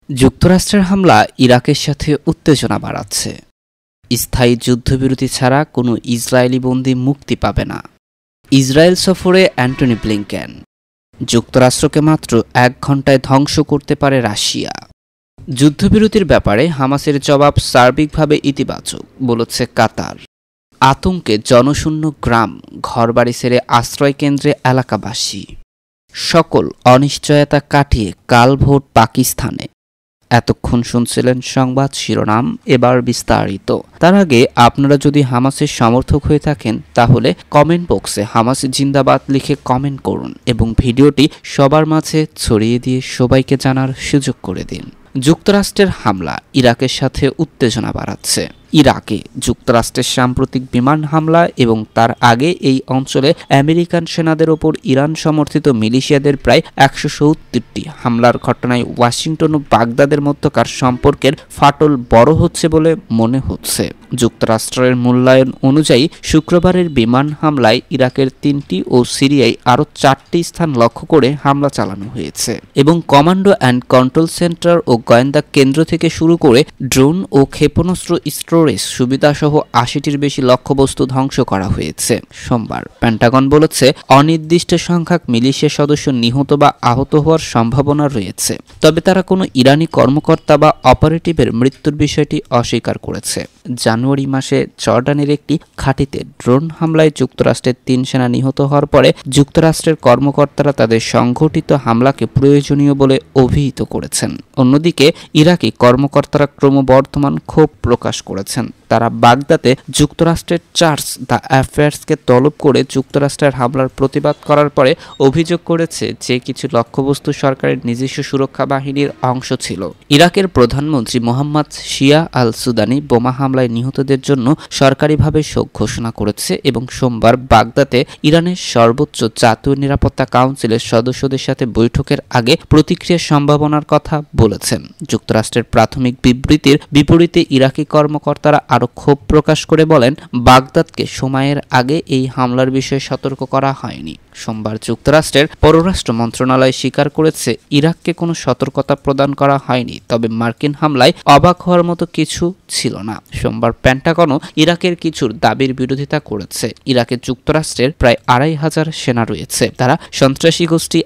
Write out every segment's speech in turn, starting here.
যুক্তরাষ্ট্রের হামলা ইরাকের সাথে উত্তেজনা বাড়াচ্ছে। স্থায়ী যুদ্ধবিরতি ছাড়া কোনো ইসরায়েলি বন্দী মুক্তি পাবে না। ইসরায়েল সফরে অ্যান্টনি ব্লিংকেন। যুক্তরাষ্ট্রকে মাত্র 1 ঘণ্টায় ধ্বংস করতে পারে রাশিয়া। যুদ্ধবিরতির ব্যাপারে হামাসের জবাব সার্বিকভাবে ইতিবাচক বলেছে কাতার। আতঙ্কে জনশূন্য গ্রাম, ঘরবাড়ি ছেড়ে আশ্রয়কেন্দ্রে এলাকাবাসী। সকল অনিশ্চয়তা কাটিয়ে কাল ভোট পাকিস্তানে। এতক্ষণ শুনছিলেন সংবাদ শিরোনাম, এবার বিস্তারিত। তার আগে আপনারা যদি হামাসের সমর্থক হয়ে থাকেন তাহলে কমেন্ট বক্সে হামাস জিন্দাবাদ লিখে কমেন্ট করুন এবং ভিডিওটি সবার মাঝে ছড়িয়ে দিয়ে সবাইকে জানার সুযোগ করে দিন। যুক্তরাষ্ট্রের হামলা ইরাকের সাথে উত্তেজনা বাড়াচ্ছে। ইরাকে যুক্তরাষ্ট্রের সাম্প্রতিক বিমান হামলা এবং তার আগে এই অঞ্চলে আমেরিকান সেনাদের ওপর ইরান সমর্থিত মিলিশিয়াদের প্রায় 170টি হামলার ঘটনায় ওয়াশিংটন ও বাগদাদের মধ্যকার সম্পর্কের ফাটল বড় হচ্ছে বলে মনে হচ্ছে। যুক্তরাষ্ট্রের মূল্যায়ন অনুযায়ী শুক্রবারের বিমান হামলায় ইরাকের 3টি ও সিরিয়ায় আরও 4টি স্থান লক্ষ্য করে হামলা চালানো হয়েছে এবং কমান্ডো অ্যান্ড কন্ট্রোল সেন্টার ও গোয়েন্দা কেন্দ্র থেকে শুরু করে ড্রোন ও ক্ষেপণাস্ত্র স্টোরেজ সুবিধাসহ 80টির বেশি লক্ষ্যবস্তু ধ্বংস করা হয়েছে। সোমবার পেন্টাগন বলেছে অনির্দিষ্ট সংখ্যক মিলিশিয়া সদস্য নিহত বা আহত হওয়ার সম্ভাবনা রয়েছে, তবে তারা কোনো ইরানি কর্মকর্তা বা অপারেটিভের মৃত্যুর বিষয়টি অস্বীকার করেছে। জানুয়ারি মাসে জর্ডানের একটি ঘাঁটিতে ড্রোন হামলায় যুক্তরাষ্ট্রের 3 সেনা নিহত হওয়ার পরে যুক্তরাষ্ট্রের কর্মকর্তারা তাদের সংঘটিত হামলাকে প্রয়োজনীয় বলে অভিহিত করেছেন। অন্যদিকে ইরাকি কর্মকর্তারা ক্রমবর্ধমান ক্ষোভ প্রকাশ করেছেন। তারা বাগদাদে যুক্তরাষ্ট্রের চার্জ দ্য অ্যাফেয়ার্সকে তলব করে যুক্তরাষ্ট্রের হামলার প্রতিবাদ করার পরে অভিযোগ করেছে যে কিছু লক্ষ্যবস্তু সরকারের নিজস্ব সুরক্ষা বাহিনীর অংশ ছিল। ইরাকের প্রধানমন্ত্রী মোহাম্মদ শিয়া আল সুদানি বোমা হামলায় নিহতদের জন্য সরকারিভাবে শোক ঘোষণা করেছে এবং সোমবার বাগদাদে ইরানের সর্বোচ্চ জাতীয় নিরাপত্তা কাউন্সিলের সদস্যদের সাথে বৈঠকের আগে প্রতিক্রিয়ার সম্ভাবনার কথা বলেছেন। যুক্তরাষ্ট্রের প্রাথমিক বিবৃতির বিপরীতে ইরাকি কর্মকর্তারা আরও ক্ষোভ প্রকাশ করে বলেন, বাগদাদকে সময়ের আগে এই হামলার বিষয়ে সতর্ক করা হয়নি। সোমবার যুক্তরাষ্ট্রের পররাষ্ট্র মন্ত্রণালয় স্বীকার করেছে ইরাককে কোনো সতর্কতা প্রদান করা হয়নি, তবে মার্কিন হামলায় অবাক হওয়ার মতো কিছু ছিল না। সোমবার পেন্টাগনও ইরাকের কিছুর দাবির বিরোধিতা করেছে। ইরাকে যুক্তরাষ্ট্রের প্রায় 2500 সেনা রয়েছে। তারা সন্ত্রাসী গোষ্ঠী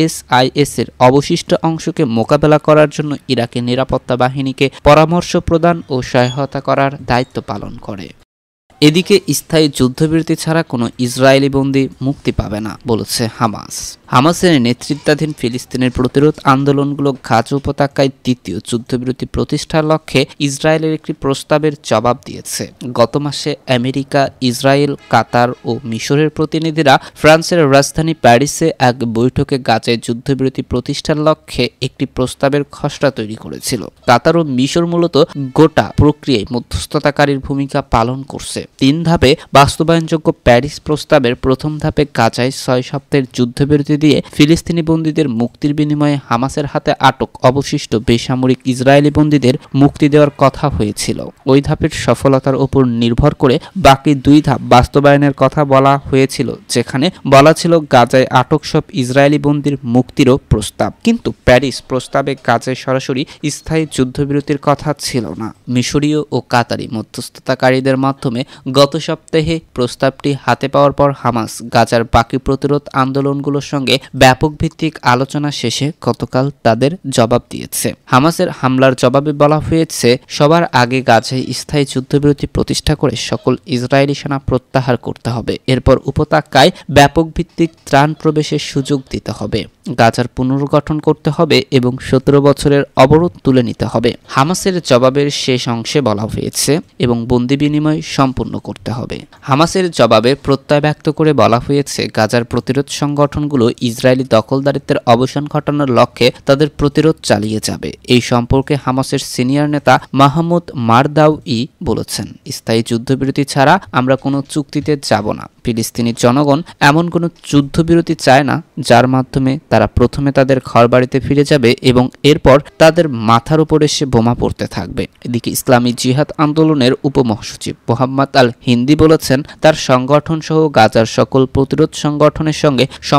ISIS এর অবশিষ্ট অংশকে মোকাবেলা করার জন্য ইরাকের নিরাপত্তা বাহিনীকে পরামর্শ প্রদান ও সহায়তা করার দায়িত্ব পালন করে। এদিকে স্থায়ী যুদ্ধবিরতি ছাড়া কোনো ইসরায়েলি বন্দী মুক্তি পাবে না বলেছে হামাস। হামাসের নেতৃত্বাধীন ফিলিস্তিনের প্রতিরোধ আন্দোলনগুলো গাজা উপত্যকায় দ্বিতীয় যুদ্ধবিরতি প্রতিষ্ঠার লক্ষ্যে ইসরায়েলের একটি প্রস্তাবের জবাব দিয়েছে। গত মাসে আমেরিকা, ইসরায়েল, কাতার ও মিশরের প্রতিনিধিরা ফ্রান্সের রাজধানী প্যারিসে এক বৈঠকে গাজায় যুদ্ধবিরতি প্রতিষ্ঠার লক্ষ্যে একটি প্রস্তাবের খসড়া তৈরি করেছিল। কাতার ও মিশর মূলত গোটা প্রক্রিয়ায় মধ্যস্থতাকারীর ভূমিকা পালন করছে। 3 ধাপে বাস্তবায়নযোগ্য প্যারিস প্রস্তাবের প্রথম ধাপে গাজায় 6 সপ্তাহের যুদ্ধবিরতি দিয়ে ফিলিস্তিনি বন্দীদের মুক্তির বিনিময়ে হামাসের হাতে আটক অবশিষ্ট বেসামরিক ইসরায়েলি বন্দীদের মুক্তি দেওয়ার কথা হয়েছিল। ওই ধাপের সফলতার উপর নির্ভর করে বাকি 2 ধাপ বাস্তবায়নের কথা বলা হয়েছিল, যেখানে বলা ছিল গাজায় আটক সব ইসরায়েলি বন্দীর মুক্তিরও প্রস্তাব। কিন্তু প্যারিস প্রস্তাবে গাজায় সরাসরি স্থায়ী যুদ্ধবিরতির কথা ছিল না। মিশরীয় ও কাতারি মধ্যস্থতাকারীদের মাধ্যমে গত সপ্তাহে প্রস্তাবটি হাতে পাওয়ার পর হামাস গাজার বাকি প্রতিরোধ আন্দোলনগুলোর সঙ্গে ব্যাপক ভিত্তিক আলোচনা শেষে গতকাল তাদের জবাব দিয়েছে। হামাসের হামলার জবাবে বলা হয়েছে, সবার আগে গাজায় স্থায়ী যুদ্ধবিরতি প্রতিষ্ঠা করে সকল ইসরায়েলি সেনা প্রত্যাহার করতে হবে। এরপর উপত্যকায় ব্যাপক ভিত্তিক ত্রাণ প্রবেশের সুযোগ দিতে হবে, গাজার পুনর্গঠন করতে হবে এবং 17 বছরের অবরোধ তুলে নিতে হবে। হামাসের জবাবের শেষ অংশে বলা হয়েছে এবং বন্দি বিনিময় সম্পূর্ণ করতে হবে। হামাসের জবাবে প্রত্যয় ব্যক্ত করে বলা হয়েছে, গাজার প্রতিরোধ সংগঠনগুলো ইসরায়েলি দখলদারিত্বের অবসান ঘটানোর লক্ষ্যে তাদের প্রতিরোধ চালিয়ে যাবে। এই সম্পর্কে হামাসের সিনিয়র নেতা মাহমুদ মারদাউই বলেছেন, স্থায়ী যুদ্ধবিরতি ছাড়া আমরা কোনো চুক্তিতে যাব না। ফিলিস্তিনি জনগণ এমন কোনো যুদ্ধবিরতি চায় না যার মাধ্যমে তারা প্রথমে তাদের ঘরবাড়িতে ফিরে যাবে এবং এরপর তাদের মাথার উপর এসে বোমা পড়তে থাকবে। এদিকে ইসলামী জিহাদ আন্দোলনের উপমহাসচিব মোহাম্মদ আল হিন্দি বলেছেন, তার সংগঠন সহ গাজার সকল প্রতিরোধ সংগঠনের সঙ্গে সমন্বয় করে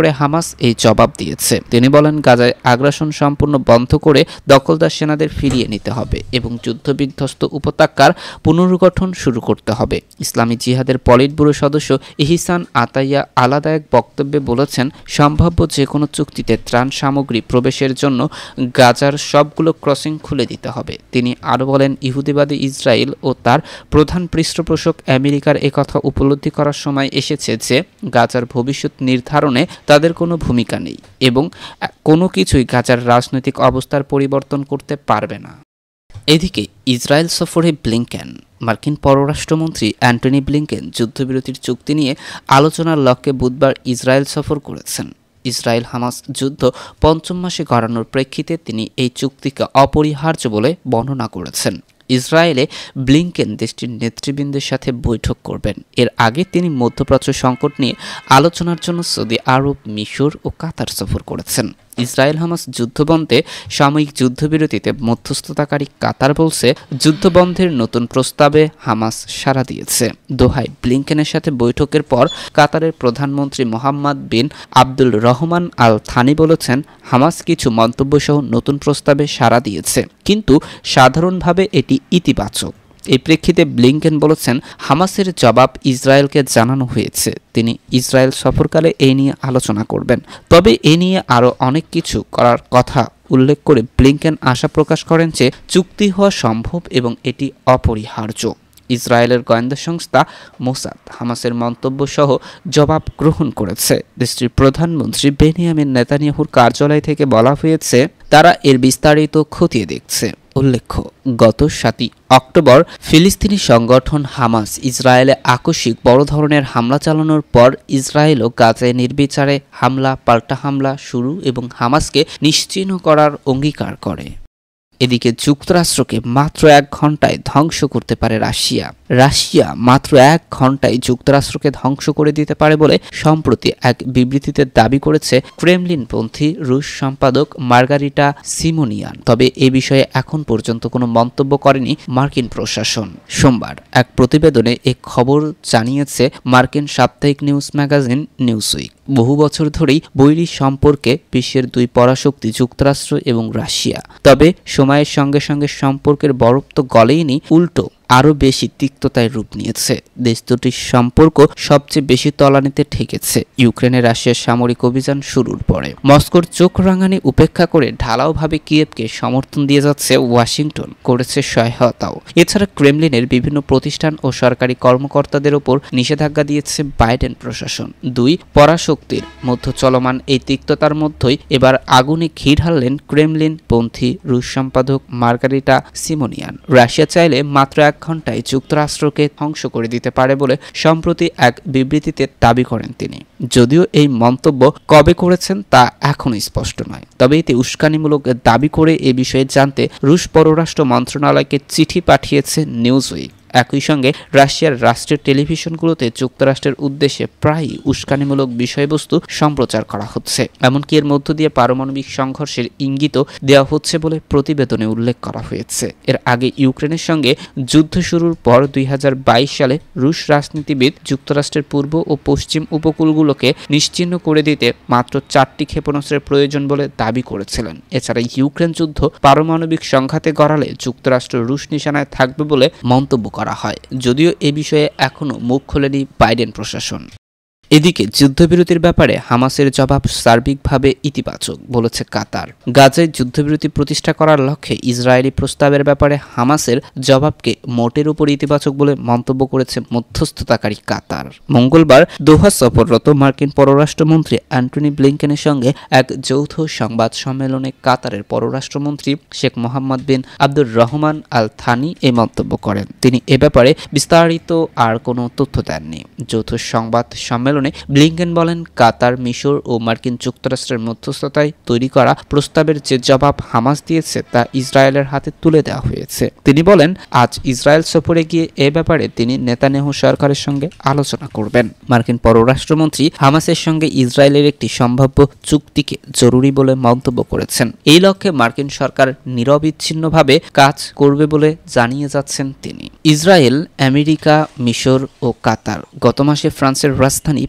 করে হামাস এই জবাব দিয়েছে। তিনি বলেন, গাজায় আগ্রাসন সম্পূর্ণ বন্ধ করে দখলদার সেনাদের ফিরিয়ে নিতে হবে এবং যুদ্ধবিধ্বস্ত উপত্যকার পুনর্গঠন শুরু করতে হবে। ইসলামী জিহাদের পলিট ব্যুরো সদস্য ইহসান আতাইয়া আলাদা এক বক্তব্যে বলেছেন, সম্ভাব্য যে কোনো চুক্তিতে ত্রাণ সামগ্রী প্রবেশের জন্য গাজার সবগুলো ক্রসিং খুলে দিতে হবে। তিনি আরও বলেন, ইহুদিবাদী ইসরায়েল ও তার প্রধান পৃষ্ঠপোষক আমেরিকার একথা উপলব্ধি করার সময় এসেছে যে গাজার ভবিষ্যৎ নির্ধারণে তাদের কোনো ভূমিকা নেই এবং কোনো কিছুই গাজার রাজনৈতিক অবস্থার পরিবর্তন করতে পারবে না। এদিকে ইসরায়েল সফরে ব্লিংকেন। মার্কিন পররাষ্ট্রমন্ত্রী অ্যান্টনি ব্লিংকেন যুদ্ধবিরতির চুক্তি নিয়ে আলোচনার লক্ষ্যে বুধবার ইসরায়েল সফর করেছেন। ইসরায়েল হামাস যুদ্ধ পঞ্চম মাসে গড়ানোর প্রেক্ষিতে তিনি এই চুক্তিকে অপরিহার্য বলে বর্ণনা করেছেন। ইসরায়েলে ব্লিংকেন দেশটির নেতৃবৃন্দের সাথে বৈঠক করবেন। এর আগে তিনি মধ্যপ্রাচ্য সংকট নিয়ে আলোচনার জন্য সৌদি আরব, মিশর ও কাতার সফর করেছেন। ইসরায়েল হামাস যুদ্ধবন্ধে সাময়িক যুদ্ধবিরতিতে মধ্যস্থতাকারী কাতার বলছে, যুদ্ধবন্ধের নতুন প্রস্তাবে হামাস সাড়া দিয়েছে। দোহায় ব্লিংকেনের সাথে বৈঠকের পর কাতারের প্রধানমন্ত্রী Mohammed bin Abdul Rahman Al Thani বলেছেন, হামাস কিছু মন্তব্যসহ নতুন প্রস্তাবে সাড়া দিয়েছে, কিন্তু সাধারণভাবে এটি ইতিবাচক। এই প্রেক্ষিতে ব্লিংকেন বলেছেন, হামাসের জবাব ইসরায়েলকে জানানো হয়েছে। তিনি ইসরায়েল সফরকালে এই নিয়ে আলোচনা করবেন, তবে এ নিয়ে আরও অনেক কিছু করার কথা উল্লেখ করে ব্লিংকেন আশা প্রকাশ করেন যে চুক্তি হওয়া সম্ভব এবং এটি অপরিহার্য। ইসরায়েলের গোয়েন্দা সংস্থা মোসাদ হামাসের মন্তব্য সহ জবাব গ্রহণ করেছে। দেশটির প্রধানমন্ত্রী বেনিয়ামিন নেতানিয়াহুর কার্যালয় থেকে বলা হয়েছে, তারা এর বিস্তারিত খতিয়ে দেখছে। উল্লেখ্য, গত 7 অক্টোবর ফিলিস্তিনি সংগঠন হামাস ইসরায়েলে আকস্মিক বড় ধরনের হামলা চালানোর পর ইসরায়েলও গাজায় নির্বিচারে পাল্টা হামলা শুরু এবং হামাসকে নিশ্চিহ্ন করার অঙ্গীকার করে। এদিকে যুক্তরাষ্ট্রকে মাত্র 1 ঘন্টায় ধ্বংস করতে পারে রাশিয়া মাত্র 1 ঘন্টায় যুক্তরাষ্ট্রকে ধ্বংস করে দিতে পারে বলে সম্প্রতি এক বিবৃতিতে দাবি করেছে ক্রেমলিনপন্থী রুশ সম্পাদক মার্গারিটা সিমোনিয়ান। তবে এ বিষয়ে এখন পর্যন্ত কোনো মন্তব্য করেনি মার্কিন প্রশাসন। সোমবার এক প্রতিবেদনে এ খবর জানিয়েছে মার্কিন সাপ্তাহিক নিউজ ম্যাগাজিন নিউজউইক। বহু বছর ধরেই বৈরী সম্পর্কে বিশ্বের 2 পরাশক্তি যুক্তরাষ্ট্র এবং রাশিয়া। তবে সময়ের সঙ্গে সঙ্গে সম্পর্কের বরফ তো গলেইনি, উল্টো আরও বেশি তিক্ততায় রূপ নিয়েছে। দেশ দুটির সম্পর্ক সবচেয়ে বেশি তলানিতে ঠেকেছে ইউক্রেনে রাশিয়ার সামরিক অভিযান শুরুর পরে। মস্কোর চোখ রাঙানি উপেক্ষা করে ঢালাওভাবে কিয়েভকে সমর্থন দিয়ে যাচ্ছে ওয়াশিংটন, করেছে সহায়তাও। এছাড়া ক্রেমলিনের বিভিন্ন প্রতিষ্ঠান ও সরকারি কর্মকর্তাদের ওপর নিষেধাজ্ঞা দিয়েছে বাইডেন প্রশাসন। 2 পরাশক্তির মধ্যে চলমান এই তিক্ততার মধ্যেই এবার আগুনে ঘি ঢাললেন ক্রেমলিনপন্থী রুশ সম্পাদক মার্গারিটা সিমোনিয়ান। রাশিয়া চাইলে মাত্র 1 ঘন্টায় যুক্তরাষ্ট্রকে ধ্বংস করে দিতে পারে বলে সম্প্রতি এক বিবৃতিতে দাবি করেন তিনি। যদিও এই মন্তব্য কবে করেছেন তা এখনো স্পষ্ট নয়, তবে এতে উস্কানিমূলক দাবি করে এ বিষয়ে জানতে রুশ পররাষ্ট্র মন্ত্রণালয়কে চিঠি পাঠিয়েছে নিউজউইক। একই সঙ্গে রাশিয়ার রাষ্ট্রের টেলিভিশনগুলোতে যুক্তরাষ্ট্রের উদ্দেশ্যে প্রায়ই উস্কানিমূলক বিষয়বস্তু সম্প্রচার করা হচ্ছে। এমনকি এর মধ্য দিয়ে পারমাণবিক সংঘর্ষের ইঙ্গিতও দেওয়া হচ্ছে বলে প্রতিবেদনে উল্লেখ করা হয়েছে। এর আগে ইউক্রেনের সঙ্গে যুদ্ধ শুরুর পর 2022 সালে রুশ রাজনীতিবিদ যুক্তরাষ্ট্রের পূর্ব ও পশ্চিম উপকূলগুলোকে নিশ্চিহ্ন করে দিতে মাত্র 4টি ক্ষেপণাস্ত্রের প্রয়োজন বলে দাবি করেছিলেন। এছাড়া ইউক্রেন যুদ্ধ পারমাণবিক সংঘাতে গড়ালে যুক্তরাষ্ট্র রুশ নিশানায় থাকবে বলে মন্তব্য করা হয়, যদিও এ বিষয়ে এখনো মুখ খোলেনি বাইডেন প্রশাসন। এদিকে যুদ্ধবিরতির ব্যাপারে হামাসের জবাব সার্বিকভাবে ইতিবাচক বলেছে কাতার। গাজায় যুদ্ধবিরতি প্রতিষ্ঠা করার লক্ষ্যে ইসরায়েলি প্রস্তাবের ব্যাপারে হামাসের জবাবকে মোটের উপর ইতিবাচক বলে মন্তব্য করেছে মধ্যস্থতাকারী কাতার। মঙ্গলবার দোহা সফররত মার্কিন পররাষ্ট্রমন্ত্রী অ্যান্টনি ব্লিংকেনের সঙ্গে এক যৌথ সংবাদ সম্মেলনে কাতারের পররাষ্ট্রমন্ত্রী Sheikh Mohammed bin Abdur Rahman Al Thani এই মন্তব্য করেন। তিনি এ ব্যাপারে বিস্তারিত আর কোনো তথ্য দেননি। যৌথ সংবাদ সম্মেলনে ব্লিংকেন বলেন, কাতার, মিশর ও মার্কিন যুক্তরাষ্ট্রের মধ্যস্থতায় তৈরি করা প্রস্তাবের যে জবাব হামাস দিয়েছে তা ইসরায়েলের হাতে তুলে দেওয়া হয়েছে। তিনি বলেন, আজ ইসরায়েল সফরে গিয়ে এ ব্যাপারে তিনি নেতানিয়াহু সরকারের সঙ্গে আলোচনা করবেন। মার্কিন পররাষ্ট্রমন্ত্রী হামাসের সঙ্গে ইসরায়েলের একটি সম্ভাব্য চুক্তিকে জরুরি বলে মন্তব্য করেছেন। এই লক্ষ্যে মার্কিন সরকার নিরবিচ্ছিন্নভাবে কাজ করবে বলে জানিয়ে যাচ্ছেন তিনি। ইসরায়েল, আমেরিকা, মিশর ও কাতার গত মাসে ফ্রান্সের রাজধানী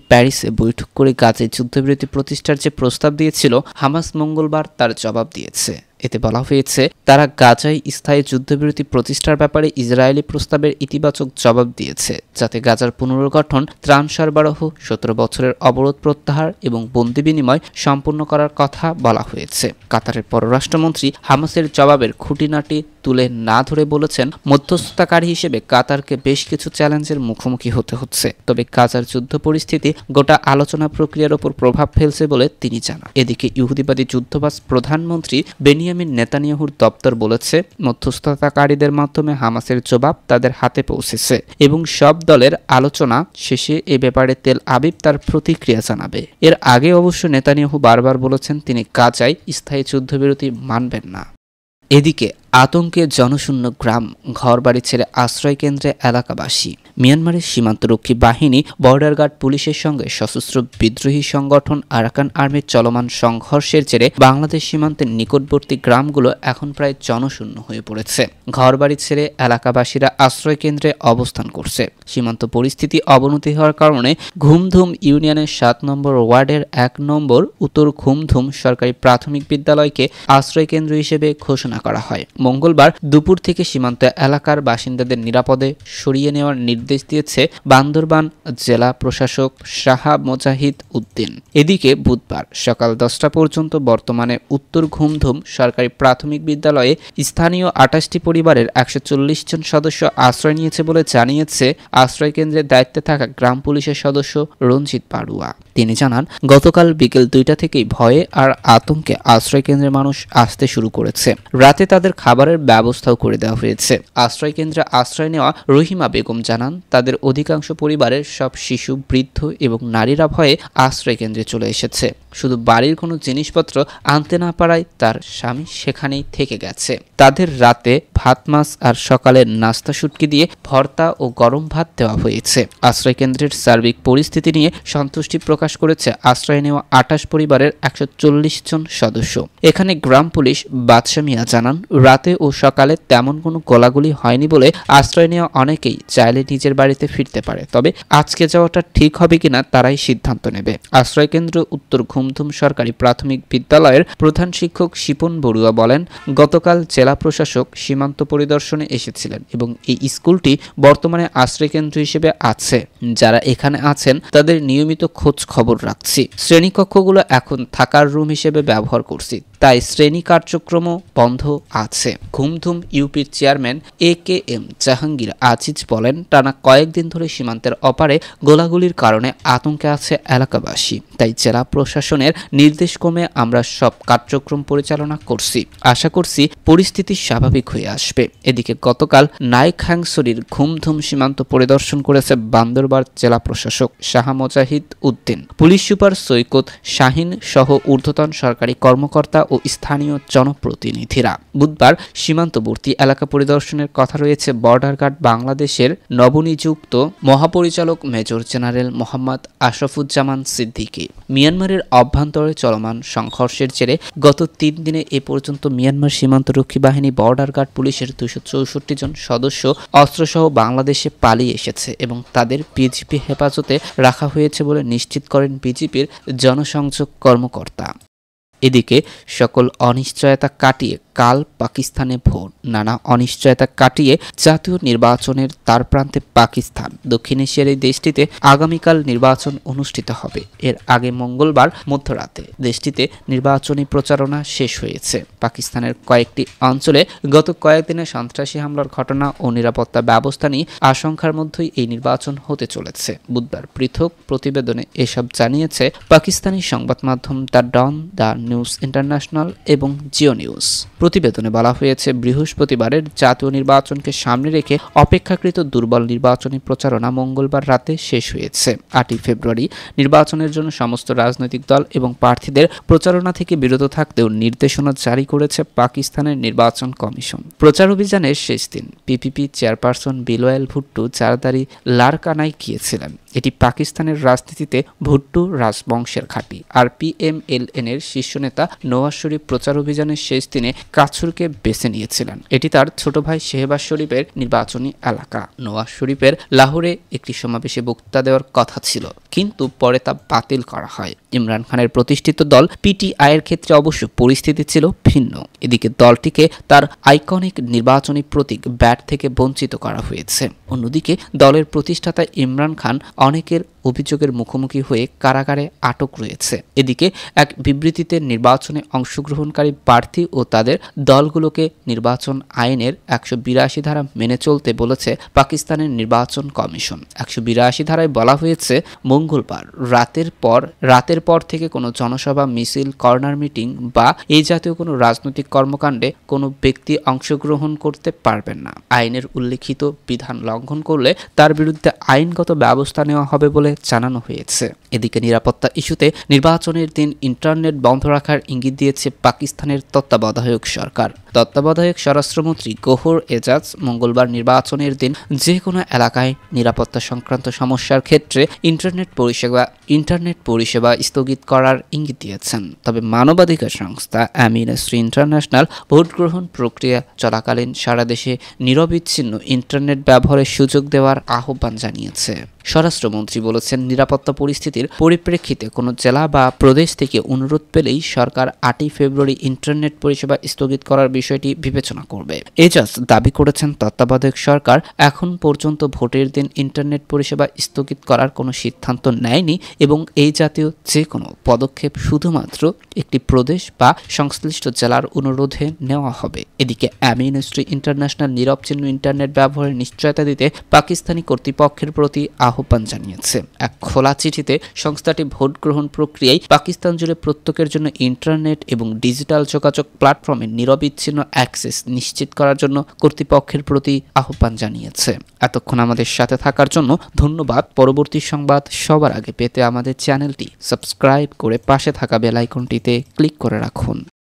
প্যারিসে বৈঠক করে গাজায় যুদ্ধবিরতি প্রতিষ্ঠার যে প্রস্তাব দিয়েছিল, হামাস মঙ্গলবার তার জবাব দিয়েছে। এতে বলা হয়েছে, তারা গাজায় স্থায়ী যুদ্ধবিরতি প্রতিষ্ঠার ব্যাপারে ইসরায়েলি প্রস্তাবের ইতিবাচক জবাব দিয়েছে, যাতে গাজার পুনর্গঠন, ত্রাণ সরবরাহ, 17 বছরের অবরোধ প্রত্যাহার এবং বন্দি বিনিময় সম্পূর্ণ করার কথা বলা হয়েছে। কাতারের পররাষ্ট্রমন্ত্রী হামাসের জবাবের খুঁটিনাটি তুলে না ধরে বলেছেন, মধ্যস্থতাকারী হিসেবে কাতারকে বেশ কিছু চ্যালেঞ্জের মুখোমুখি হতে হচ্ছে, তবে গাজার যুদ্ধ পরিস্থিতি গোটা আলোচনা প্রক্রিয়ার ওপর প্রভাব ফেলছে বলে তিনি জানান। এদিকে ইহুদিবাদী যুদ্ধবাজ প্রধানমন্ত্রী বেনিয়ামিন নেতানিয়াহুর দপ্তর বলেছে, মধ্যস্থতাকারীদের মাধ্যমে হামাসের জবাব তাদের হাতে পৌঁছেছে এবং সব দলের আলোচনা শেষে এ ব্যাপারে তেল আবিব তার প্রতিক্রিয়া জানাবে। এর আগে অবশ্য নেতানিয়াহু বারবার বলেছেন, তিনি গাজায় স্থায়ী যুদ্ধবিরতি মানবেন না। এদিকে আতঙ্কে জনশূন্য গ্রাম, ঘরবাড়ি ছেড়ে আশ্রয়কেন্দ্রে এলাকাবাসী। মিয়ানমারের সীমান্তরক্ষী বাহিনী, বর্ডার গার্ড পুলিশের সঙ্গে সশস্ত্র বিদ্রোহী সংগঠন আরাকান আর্মির চলমান সংঘর্ষের জেরে বাংলাদেশ সীমান্তের নিকটবর্তী গ্রামগুলো এখন প্রায় জনশূন্য হয়ে পড়েছে। ঘরবাড়ি ছেড়ে এলাকাবাসীরা আশ্রয়কেন্দ্রে অবস্থান করছে। সীমান্ত পরিস্থিতি অবনতি হওয়ার কারণে ঘুমধুম ইউনিয়নের 7 নম্বর ওয়ার্ডের 1 নম্বর উত্তর ঘুমধুম সরকারি প্রাথমিক বিদ্যালয়কে আশ্রয়কেন্দ্র হিসেবে ঘোষণা করা হয়। মঙ্গলবার দুপুর থেকে সীমান্ত এলাকার বাসিন্দাদের নিরাপদে সরিয়ে নেওয়ার নির্দেশ দিয়েছে বান্দরবান জেলা প্রশাসক শাহ মোজাহিদ উদ্দিন। এদিকে বুধবার সকাল 10টা পর্যন্ত বর্তমানে উত্তর ঘুমধুম সরকারি প্রাথমিক বিদ্যালয়ে স্থানীয় 28টি পরিবারের 140 জন সদস্য আশ্রয় নিয়েছে বলে জানিয়েছে আশ্রয়কেন্দ্রের দায়িত্বে থাকা গ্রাম পুলিশের সদস্য রঞ্জিত বাড়ুয়া। তিনি জানান, গতকাল বিকেল 2টা থেকেই ভয়ে আর আতঙ্কে আশ্রয়কেন্দ্রের মানুষ আসতে শুরু করেছে। রাতে তাদের খাবারের ব্যবস্থাও করে দেওয়া হয়েছে। আশ্রয়কেন্দ্রে আশ্রয় নেওয়া রহিমা বেগম জানান, তাদের অধিকাংশ পরিবারের সব শিশু, বৃদ্ধ এবং নারীরা ভয়ে আশ্রয়কেন্দ্রে চলে এসেছে। শুধু বাড়ির কোনো জিনিসপত্র আনতে না পারায় তার স্বামী সেখানেই থেকে গেছে। তাদের রাতে ভাত মাছ আর সকালের নাস্তা শুটকি দিয়ে ভর্তা ও গরম ভাত দেওয়া হয়েছে। আশ্রয়কেন্দ্রের সার্বিক পরিস্থিতি নিয়ে সন্তুষ্টি প্রকাশ করেছে আশ্রয় নেওয়া 28 পরিবারের 140 জন সদস্য। এখানে গ্রাম পুলিশ বাদশা মিয়া জানান, রাতে ও সকালে তেমন কোনো গোলাগুলি হয়নি বলে আশ্রয় নেওয়া অনেকেই চাইলে নিজের বাড়িতে ফিরতে পারে, তবে আজকে যাওয়াটা ঠিক হবে কিনা তারাই সিদ্ধান্ত নেবে। আশ্রয়কেন্দ্র উত্তর ঘুমধুম সরকারি প্রাথমিক বিদ্যালয়ের প্রধান শিক্ষক শিপন বড়ুয়া বলেন, গতকাল জেলা প্রশাসক সীমান্ত পরিদর্শনে এসেছিলেন এবং এই স্কুলটি বর্তমানে আশ্রয়কেন্দ্র হিসেবে আছে। যারা এখানে আছেন তাদের নিয়মিত খোঁজ খবর রাখছি। শ্রেণীকক্ষগুলো এখন থাকার রুম হিসেবে ব্যবহার করছি, তাই শ্রেণী কার্যক্রমও বন্ধ আছে। ঘুমধুম ইউপির চেয়ারম্যান AKM জাহাঙ্গীর আজিজ বলেন, টানা কয়েকদিন ধরে সীমান্তের অপারে গোলাগুলির কারণে আতঙ্কে আছে এলাকাবাসী, তাই জেলা প্রশাসনের নির্দেশ ক্রমে আমরা সব কার্যক্রম পরিচালনা করছি। আশা করছি পরিস্থিতি স্বাভাবিক হয়ে আসবে। এদিকে গতকাল নাইখাংছড়ির ঘুমধুম সীমান্ত পরিদর্শন করেছে বান্দরবান জেলা প্রশাসক শাহ মোজাহিদ উদ্দিন, পুলিশ সুপার সৈকত শাহিন সহ ঊর্ধ্বতন সরকারি কর্মকর্তা ও স্থানীয় জনপ্রতিনিধিরা। বুধবার সীমান্তবর্তী এলাকা পরিদর্শনের কথা রয়েছে বর্ডার গার্ড বাংলাদেশের নবনিযুক্ত মহাপরিচালক মেজর জেনারেল মোহাম্মদ আশরাফুজ্জামান সিদ্দিকী। মিয়ানমারের অভ্যন্তরে চলমান সংঘর্ষের জেরে গত 3 দিনে এ পর্যন্ত মিয়ানমার সীমান্তরক্ষী বাহিনী, বর্ডার গার্ড পুলিশের 264 জন সদস্য অস্ত্রসহ বাংলাদেশে পালিয়ে এসেছে এবং তাদের বিজিপি হেফাজতে রাখা হয়েছে বলে নিশ্চিত করেন বিজেপির জনসংযোগ কর্মকর্তা। এদিকে সকল অনিশ্চয়তা কাটিয়ে কাল পাকিস্তানে ভোট। নানা অনিশ্চয়তা কাটিয়ে জাতীয় নির্বাচনের তার প্রান্তে পাকিস্তান। দক্ষিণ এশিয়ার এই দেশটিতে আগামীকাল নির্বাচন অনুষ্ঠিত হবে। এর আগে মঙ্গলবার মধ্যরাতে দেশটিতে নির্বাচনী প্রচারণা শেষ হয়েছে। পাকিস্তানের কয়েকটি অঞ্চলে গত কয়েকদিনে সন্ত্রাসী হামলার ঘটনা ও নিরাপত্তা ব্যবস্থা নিয়ে আশঙ্কার মধ্যেই এই নির্বাচন হতে চলেছে। বুধবার পৃথক প্রতিবেদনে এসব জানিয়েছে পাকিস্তানি সংবাদ মাধ্যম the Dawn, the News International এবং জিও নিউজ। প্রতিবেদনে বলা হয়েছে, বৃহস্পতিবারের জাতীয় নির্বাচনকে সামনে রেখে অপেক্ষাকৃত দুর্বল নির্বাচনী প্রচারণা মঙ্গলবার রাতে শেষ হয়েছে। 8 ফেব্রুয়ারি নির্বাচনের জন্য সমস্ত রাজনৈতিক দল এবং প্রার্থীদের প্রচারণা থেকে বিরত থাকতেও নির্দেশনা জারি করেছে পাকিস্তানের নির্বাচন কমিশন। প্রচার অভিযানের শেষ দিন পিপিপি চেয়ারপারসন বিলাওয়াল ভুট্টো জারদারি লারকানায় গিয়েছিলেন। এটি পাকিস্তানের রাজনীতিতে ভুট্টো রাজবংশের ঘাঁটি। আর PMLN এর শীর্ষ নেতা নওয়াজ শরীফ প্রচার অভিযানের শেষ দিনে কাছুরকে বেছে নিয়েছিলেন। এটি তার ছোট ভাই শেহবাজ শরীফের নির্বাচনী এলাকা। নওয়াজ শরীফের লাহোরে একটি সমাবেশে বক্তৃতা দেওয়ার কথা ছিল, কিন্তু পরে তা বাতিল করা হয়। ইমরান খানের প্রতিষ্ঠিত দল PTI এর ক্ষেত্রে অবশ্য পরিস্থিতি ছিল ভিন্ন। এদিকে দলটিকে তার আইকনিক নির্বাচনী প্রতীক ব্যাট থেকে বঞ্চিত করা হয়েছে। অন্যদিকে দলের প্রতিষ্ঠাতা ইমরান খান অনেকের অভিযোগের মুখোমুখি হয়ে কারাগারে আটক রয়েছে। এদিকে এক বিবৃতিতে নির্বাচনে অংশগ্রহণকারী প্রার্থী ও তাদের দলগুলোকে নির্বাচন আইনের 182 ধারা মেনে চলতে বলেছে পাকিস্তানের নির্বাচন কমিশন। 182 ধারায় বলা হয়েছে, মঙ্গলবার রাতের পর থেকে কোনো জনসভা, মিছিল, কর্নার মিটিং বা এই জাতীয় কোনো রাজনৈতিক কর্মকাণ্ডে কোনো ব্যক্তি অংশগ্রহণ করতে পারবেন না। আইনের উল্লেখিত বিধান লঙ্ঘন করলে তার বিরুদ্ধে আইনগত ব্যবস্থা নেওয়া হবে বলে জানানো হয়েছে। এদিকে নিরাপত্তা ইস্যুতে নির্বাচনের দিন ইন্টারনেট বন্ধ রাখার ইঙ্গিত দিয়েছে পাকিস্তানের তত্ত্বাবধায়ক সরকার। তত্ত্বাবধায়ক স্বরাষ্ট্রমন্ত্রী গহর এজাজ মঙ্গলবার নির্বাচনের দিন যে কোনো এলাকায় নিরাপত্তা সংক্রান্ত সমস্যার ক্ষেত্রে ইন্টারনেট পরিষেবা স্থগিত করার ইঙ্গিত দিয়েছেন। তবে মানবাধিকার সংস্থা অ্যামনেস্টি ইন্টারন্যাশনাল ভোট গ্রহণ প্রক্রিয়া চলাকালীন সারা দেশে নিরবিচ্ছিন্ন ইন্টারনেট ব্যবহারের সুযোগ দেওয়ার আহ্বান জানিয়েছে। স্বরাষ্ট্রমন্ত্রী বলেছেন, নিরাপত্তা পরিস্থিতির পরিপ্রেক্ষিতে কোনো জেলা বা প্রদেশ থেকে অনুরোধ পেলেই সরকার 8 ফেব্রুয়ারি ইন্টারনেট পরিষেবা স্থগিত করার বিষয়টি বিবেচনা করবে। এজাজ দাবি করেছেন, তত্ত্বাবধায়ক সরকার এখন পর্যন্ত ভোটের দিন ইন্টারনেট পরিষেবা স্থগিত করার কোনো সিদ্ধান্ত নেয়নি এবং এই জাতীয় যে কোনো পদক্ষেপ শুধুমাত্র একটি প্রদেশ বা সংশ্লিষ্ট জেলার অনুরোধে নেওয়া হবে। এদিকে অ্যামনেস্টি ইন্টারন্যাশনাল নিরবচ্ছিন্ন ইন্টারনেট ব্যবহারের নিশ্চয়তা দিতে পাকিস্তানি কর্তৃপক্ষের প্রতি আহ্বান জানিয়েছে। এক খোলা চিঠিতে সংস্থাটি ভোট গ্রহণ প্রক্রিয়ায় পাকিস্তান জুড়ে প্রত্যেকের জন্য ইন্টারনেট এবং ডিজিটাল যোগাযোগ প্ল্যাটফর্মে নিরবিচ্ছিন্ন অ্যাক্সেস নিশ্চিত করার জন্য কর্তৃপক্ষের প্রতি আহ্বান জানিয়েছে। এতক্ষণ আমাদের সাথে থাকার জন্য ধন্যবাদ। পরবর্তী সংবাদ সবার আগে পেতে আমাদের চ্যানেলটি সাবস্ক্রাইব করে পাশে থাকা বেল আইকনটিতে ক্লিক করে রাখুন।